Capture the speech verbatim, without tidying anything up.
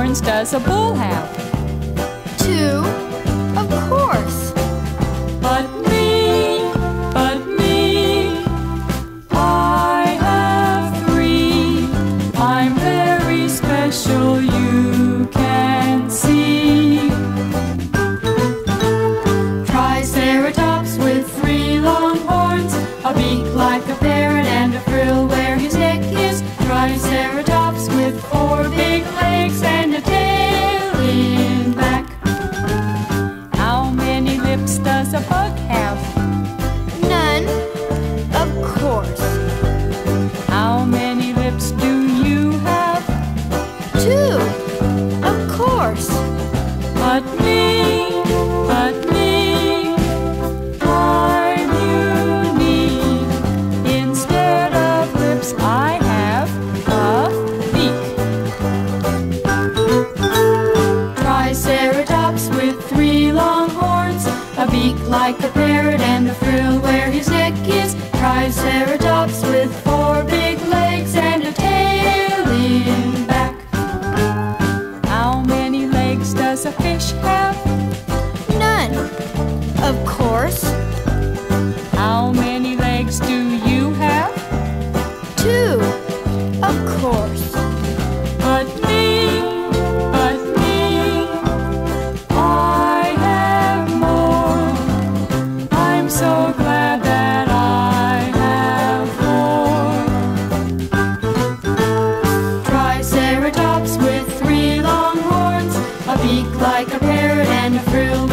horns does a bull have? Two, of course. But me, but me, I have three. I'm very special, you can see. Triceratops with three long horns, a beak like a parrot and a frill where his neck is. Triceratops with four big legs and a tail in back. How many lips does a bug have? None, of course. How many lips do you have? Two, of course. But me, but me, I'm unique. Instead of lips, I have a beak. Triceratops with three long horns, a beak like a parrot and a frill where his neck is. Triceratops with four big legs and a tail in back. How many legs does a fish have? None, of course. How many legs do you have? Two, of course. But me, but me, I have more. I'm so glad that I have four. Triceratops with three long horns, a beak like a parrot and a frill